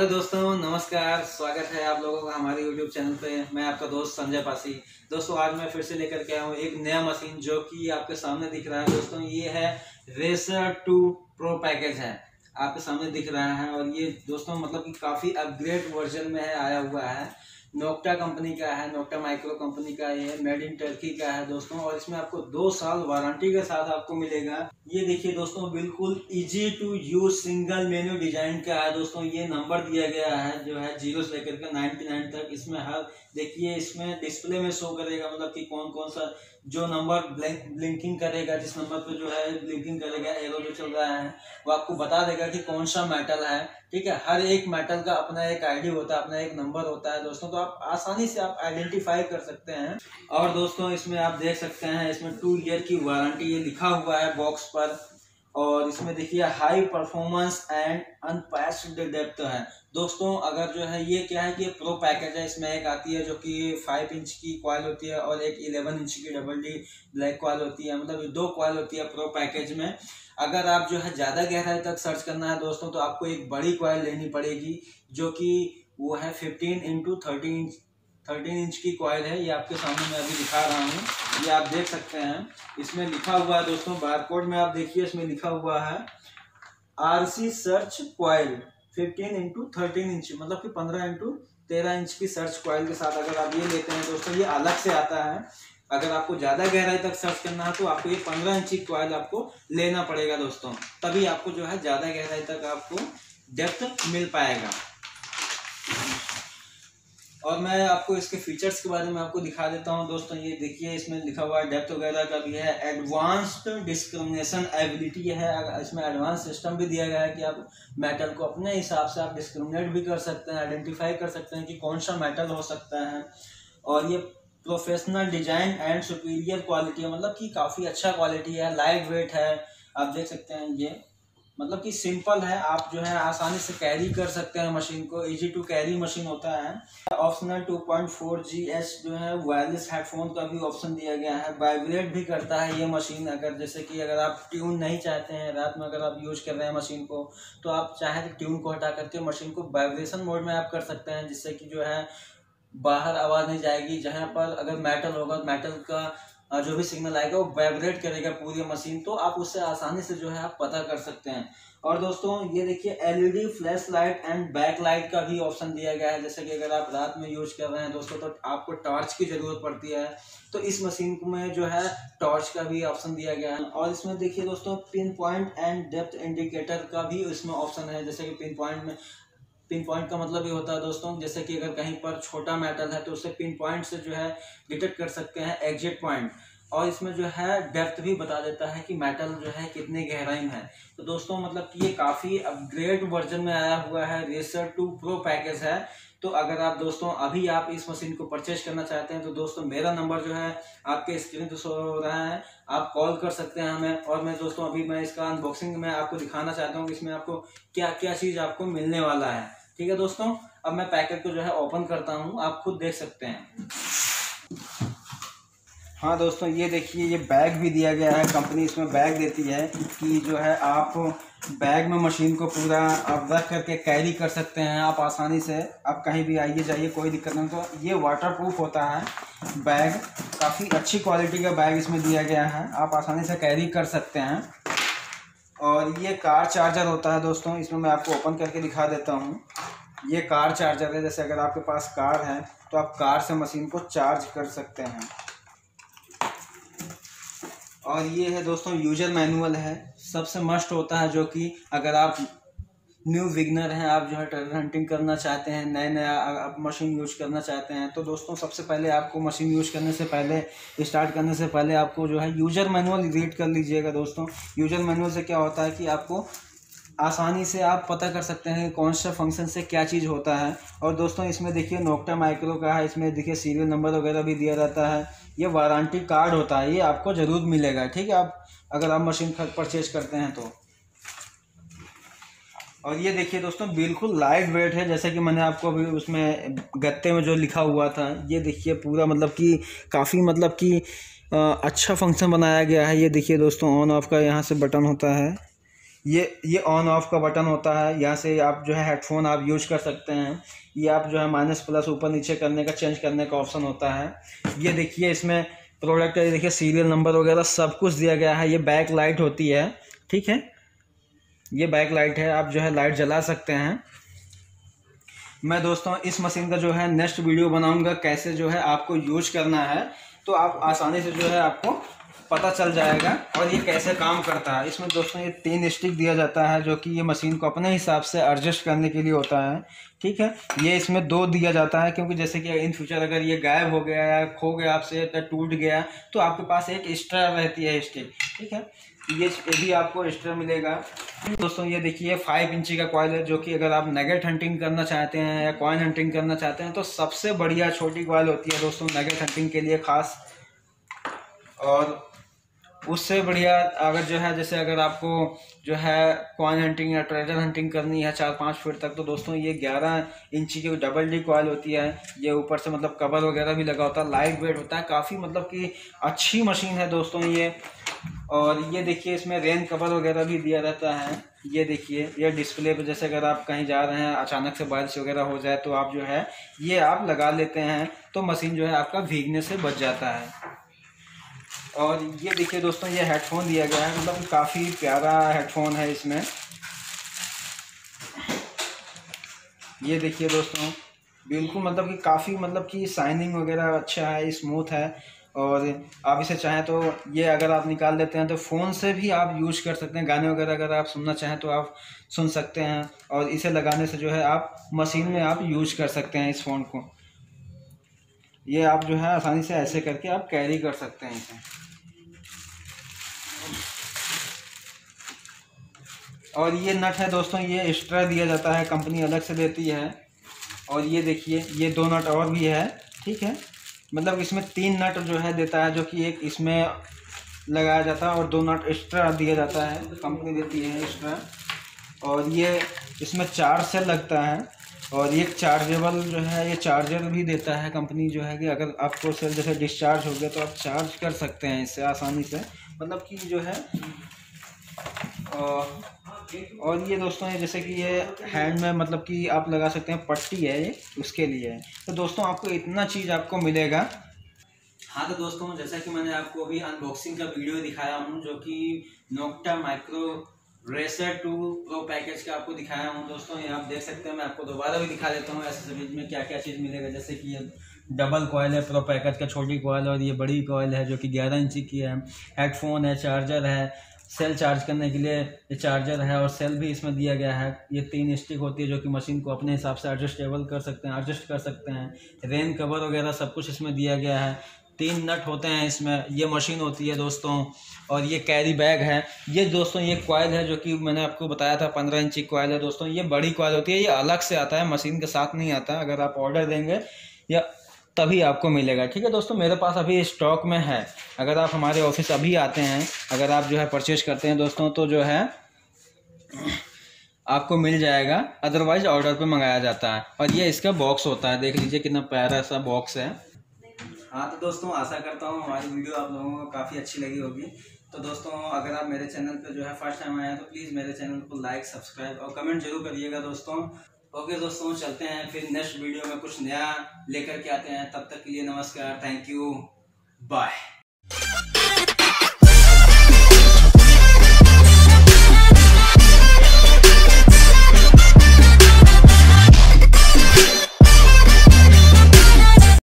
Hello दोस्तों, नमस्कार। स्वागत है आप लोगों का हमारे यूट्यूब चैनल पे। मैं आपका दोस्त संजय पासी। दोस्तों आज मैं फिर से लेकर के आया हूँ एक नया मशीन जो कि आपके सामने दिख रहा है। दोस्तों ये है रेसर 2 प्रो पैकेज है, आपके सामने दिख रहा है। और ये दोस्तों मतलब कि काफ़ी अपग्रेड वर्जन में है, आया हुआ है। नोक्टा कंपनी का है, नोक्टा माइक्रो कंपनी का, ये मेड इन टर्की का है दोस्तों। और इसमें आपको 2 साल वारंटी के साथ आपको मिलेगा। ये देखिए दोस्तों, बिल्कुल easy to use single menu design का है दोस्तों। ये नंबर दिया गया है जो है 0 से लेकर के 99 तक। इसमें हर देखिए, इसमें डिस्प्ले में शो करेगा मतलब कि कौन कौन सा जो नंबर ब्लिंकिंग करेगा, जिस नंबर पे जो है ब्लिंकिंग करेगा, एरो जो चल रहा है वो आपको बता देगा कि कौन सा मेटल है। ठीक है, हर एक मेटल का अपना एक आईडी होता है, अपना एक नंबर होता है दोस्तों। तो आप आसानी से आप आइडेंटिफाई कर सकते हैं। और दोस्तों इसमें आप देख सकते हैं, इसमें 2 ईयर की वारंटी ये लिखा हुआ है बॉक्स पर। और इसमें देखिए high performance and unpatched depth है दोस्तों। अगर जो है ये क्या है कि प्रो पैकेज है, इसमें एक आती है जो कि 5 इंच की कॉइल होती है और एक 11 इंच की डबल डी ब्लैक कॉइल होती है। मतलब 2 कॉइल होती है प्रो पैकेज में। अगर आप जो है ज़्यादा गहराई तक सर्च करना है दोस्तों तो आपको एक बड़ी कॉइल लेनी पड़ेगी जो कि वो है 13 इंच की कॉइल है। ये आपके सामने मैं अभी दिखा रहा हूँ, ये आप देख सकते हैं। इसमें लिखा हुआ है दोस्तों, बारकोड में आप देखिए, इसमें लिखा हुआ है RC सर्च कॉइल 15 इंच, मतलब कि 15 इंच की सर्च कॉइल के साथ अगर आप ये लेते हैं दोस्तों, ये अलग से आता है। अगर आपको ज्यादा गहराई तक सर्च करना है तो आपको ये 15 इंच की कॉइल आपको लेना पड़ेगा दोस्तों, तभी आपको जो है ज्यादा गहराई तक आपको डेप्थ मिल पाएगा। और मैं आपको इसके फीचर्स के बारे में आपको दिखा देता हूं दोस्तों। ये देखिए, इसमें लिखा हुआ है डेप्थ वगैरह का भी है। एडवांस्ड डिस्क्रिमिनेशन एबिलिटी है, इसमें एडवांस सिस्टम भी दिया गया है कि आप मेटल को अपने हिसाब से आप डिस्क्रिमिनेट भी कर सकते हैं, आइडेंटिफाई कर सकते हैं कि कौन सा मेटल हो सकता है। और ये professional design and superior quality है, मतलब कि काफ़ी अच्छा क्वालिटी है। लाइट वेट है, आप देख सकते हैं। ये मतलब कि सिंपल है, आप जो है आसानी से कैरी कर सकते हैं मशीन को। इजी टू कैरी मशीन होता है। ऑप्शनल 2.4 GH जो है वायरलेस हेडफोन का भी ऑप्शन दिया गया है। वाइब्रेट भी करता है ये मशीन। अगर जैसे कि अगर आप ट्यून नहीं चाहते हैं, रात में अगर आप यूज कर रहे हैं मशीन को, तो आप चाहे तो ट्यून को हटा करके मशीन को वाइब्रेशन मोड में आप कर सकते हैं, जिससे कि जो है बाहर आवाज़ नहीं जाएगी। जहाँ पर अगर मेटल होगा, मेटल का जो भी सिग्नल आएगा वो वाइब्रेट करेगा पूरी मशीन। तो आप उससे आसानी से जो है आप पता कर सकते हैं। और दोस्तों ये देखिए, LED flash light and back light का भी ऑप्शन दिया गया है। जैसे कि अगर आप रात में यूज कर रहे हैं दोस्तों तो आपको टॉर्च की जरूरत पड़ती है, तो इस मशीन में जो है टॉर्च का भी ऑप्शन दिया गया है। और इसमें देखिए दोस्तों, pin point and depth indicator का भी इसमें ऑप्शन है। जैसे कि पिन पॉइंट का मतलब ये होता है दोस्तों, जैसे कि अगर कहीं पर छोटा मेटल है तो उसे पिन पॉइंट से जो है डिटेक्ट कर सकते हैं, एग्जिट पॉइंट। और इसमें जो है डेप्थ भी बता देता है कि मेटल जो है कितने गहराई में है। तो दोस्तों मतलब कि ये काफ़ी अपग्रेड वर्जन में आया हुआ है, रेसर 2 प्रो पैकेज है। तो अगर आप दोस्तों अभी आप इस मशीन को परचेज करना चाहते हैं तो दोस्तों मेरा नंबर जो है आपके स्क्रीन पे शो हो रहा है, आप कॉल कर सकते हैं हमें। और मैं दोस्तों अभी मैं इसका अनबॉक्सिंग में आपको दिखाना चाहता हूँ कि इसमें आपको क्या क्या चीज़ आपको मिलने वाला है। ठीक है दोस्तों, अब मैं पैकेट को जो है ओपन करता हूँ, आप खुद देख सकते हैं। हाँ दोस्तों, ये देखिए, ये बैग भी दिया गया है। कंपनी इसमें बैग देती है कि जो है आप बैग में मशीन को पूरा आप रख करके कैरी कर सकते हैं। आप आसानी से आप कहीं भी आइए जाइए, कोई दिक्कत नहीं। तो ये वाटरप्रूफ होता है बैग, काफ़ी अच्छी क्वालिटी का बैग इसमें दिया गया है, आप आसानी से कैरी कर सकते हैं। और ये कार चार्जर होता है दोस्तों, इसमें मैं आपको ओपन करके दिखा देता हूँ। ये कार चार्जर है, जैसे अगर आपके पास कार है तो आप कार से मशीन को चार्ज कर सकते हैं। और ये है दोस्तों यूजर मैनुअल है, सबसे मस्ट होता है, जो कि अगर आप न्यू बिगनर हैं, आप जो है ट्रेजर हंटिंग करना चाहते हैं, नया आप मशीन यूज करना चाहते हैं, तो दोस्तों सबसे पहले आपको मशीन यूज करने से पहले, स्टार्ट करने से पहले आपको जो है यूजर मैनुअल रीड कर लीजिएगा दोस्तों। यूजर मैनुअल से क्या होता है कि आपको आसानी से आप पता कर सकते हैं कौन सा फंक्शन से क्या चीज़ होता है। और दोस्तों इसमें देखिए नोक्टा माइक्रो का है, इसमें देखिए सीरियल नंबर वगैरह भी दिया रहता है। ये वारंटी कार्ड होता है, ये आपको ज़रूर मिलेगा। ठीक है, आप अगर आप मशीन परचेज करते हैं तो। और ये देखिए दोस्तों, बिल्कुल लाइट वेट है, जैसे कि मैंने आपको अभी उसमें गत्ते में जो लिखा हुआ था, ये देखिए पूरा मतलब कि काफ़ी मतलब कि अच्छा फंक्शन बनाया गया है। ये देखिए दोस्तों, ऑन ऑफ का यहाँ से बटन होता है, ये ऑन ऑफ का बटन होता है, यहाँ से आप जो है हेडफोन आप यूज कर सकते हैं। ये आप जो है माइनस प्लस ऊपर नीचे करने का, चेंज करने का ऑप्शन होता है। ये देखिए इसमें प्रोडक्ट है, देखिए सीरियल नंबर वगैरह सब कुछ दिया गया है। ये बैक लाइट होती है, ठीक है, ये बैक लाइट है, आप जो है लाइट जला सकते हैं। मैं दोस्तों इस मशीन का जो है नेक्स्ट वीडियो बनाऊंगा कैसे जो है आपको यूज करना है, तो आप आसानी से जो है आपको पता चल जाएगा और ये कैसे काम करता है। इसमें दोस्तों ये 3 स्टिक दिया जाता है जो कि ये मशीन को अपने हिसाब से एडजस्ट करने के लिए होता है, ठीक है। ये इसमें 2 दिया जाता है क्योंकि जैसे कि इन फ्यूचर अगर ये गायब हो गया या खो गया आपसे या टूट गया तो आपके पास एक एक्स्ट्रा रहती है स्टिक, ठीक है। ये भी आपको एक्स्ट्रा मिलेगा। दोस्तों ये देखिए 5 इंची का कॉइल है जो कि अगर आप नगेट हंटिंग करना चाहते हैं या कॉइन हंटिंग करना चाहते हैं तो सबसे बढ़िया छोटी कॉइल होती है दोस्तों नगेट हंटिंग के लिए खास। और उससे बढ़िया अगर जो है जैसे अगर आपको जो है कॉइन हंटिंग या ट्रेजर हंटिंग करनी है 4-5 फीट तक, तो दोस्तों ये 11 इंची की डबल डी कॉइल होती है। ये ऊपर से मतलब कवर वगैरह भी लगा होता है, लाइट वेट होता है, काफ़ी मतलब कि अच्छी मशीन है दोस्तों ये। और ये देखिए इसमें रेन कवर वगैरह भी दिया रहता है। ये देखिए ये डिस्प्ले पे जैसे अगर आप कहीं जा रहे हैं अचानक से बारिश वगैरह हो जाए तो आप जो है ये आप लगा लेते हैं तो मशीन जो है आपका भीगने से बच जाता है। और ये देखिए दोस्तों ये हेडफोन दिया गया है, मतलब काफ़ी प्यारा हेडफोन है इसमें। ये देखिए दोस्तों बिल्कुल मतलब कि काफ़ी मतलब कि शाइनिंग वगैरह अच्छा है, स्मूथ है। और आप इसे चाहें तो ये अगर आप निकाल लेते हैं तो फ़ोन से भी आप यूज कर सकते हैं, गाने वगैरह अगर आप सुनना चाहें तो आप सुन सकते हैं। और इसे लगाने से जो है आप मशीन में आप यूज कर सकते हैं इस फ़ोन को। ये आप जो है आसानी से ऐसे करके आप कैरी कर सकते हैं इसे। और ये नट है दोस्तों ये एक्स्ट्रा दिया जाता है, कंपनी अलग से देती है। और ये देखिए ये 2 नट और भी है, ठीक है, मतलब इसमें 3 नट जो है देता है जो कि एक इसमें लगाया जाता है और 2 नट एक्स्ट्रा दिया जाता है, कंपनी देती है एक्स्ट्रा। और ये इसमें 4 सेल लगता है और एक चार्जेबल जो है ये चार्जर भी देता है कंपनी जो है कि अगर आपको सेल जैसे डिस्चार्ज हो गया तो आप चार्ज कर सकते हैं इससे आसानी से, मतलब कि जो है। और ये दोस्तों ये जैसे कि ये हैंड में मतलब कि आप लगा सकते हैं, पट्टी है ये उसके लिए है। तो दोस्तों आपको इतना चीज़ आपको मिलेगा। हाँ तो दोस्तों जैसा कि मैंने आपको अभी अनबॉक्सिंग का वीडियो दिखाया हूँ जो कि Nokta micro racer 2 pro package का आपको दिखाया हूँ दोस्तों, ये आप देख सकते हैं। मैं आपको दोबारा भी दिखा देता हूँ ऐसे सभी में क्या क्या चीज़ मिलेगा। जैसे कि ये डबल कॉयल है प्रो पैकेज का, छोटी कॉयल, और ये बड़ी कॉयल है जो कि 11 इंची की है। हेडफोन है, चार्जर है, सेल चार्ज करने के लिए ये चार्जर है और सेल भी इसमें दिया गया है। ये 3 स्टिक होती है जो कि मशीन को अपने हिसाब से एडजस्टेबल कर सकते हैं, एडजस्ट कर सकते हैं। रेन कवर वगैरह सब कुछ इसमें दिया गया है। 3 नट होते हैं इसमें। ये मशीन होती है दोस्तों। और ये कैरी बैग है। ये दोस्तों ये कॉइल है जो कि मैंने आपको बताया था 15 इंची कॉइल है दोस्तों। ये बड़ी कॉइल होती है, ये अलग से आता है, मशीन के साथ नहीं आता। अगर आप ऑर्डर देंगे या तभी आपको मिलेगा, ठीक है दोस्तों। मेरे पास अभी स्टॉक में है, अगर आप हमारे ऑफिस अभी आते हैं, अगर आप जो है परचेज करते हैं दोस्तों तो जो है आपको मिल जाएगा, अदरवाइज ऑर्डर पे मंगाया जाता है। और ये इसका बॉक्स होता है, देख लीजिए कितना प्यारा सा बॉक्स है। हाँ तो दोस्तों आशा करता हूँ हमारी वीडियो आप लोगों को काफ़ी अच्छी लगी होगी। तो दोस्तों अगर आप मेरे चैनल पे जो है फर्स्ट टाइम आए हैं तो प्लीज़ मेरे चैनल को लाइक, सब्सक्राइब और कमेंट जरूर करिएगा दोस्तों। ओके दोस्तों चलते हैं फिर नेक्स्ट वीडियो में कुछ नया लेकर के आते हैं। तब तक के लिए नमस्कार, थैंक यू, बाय।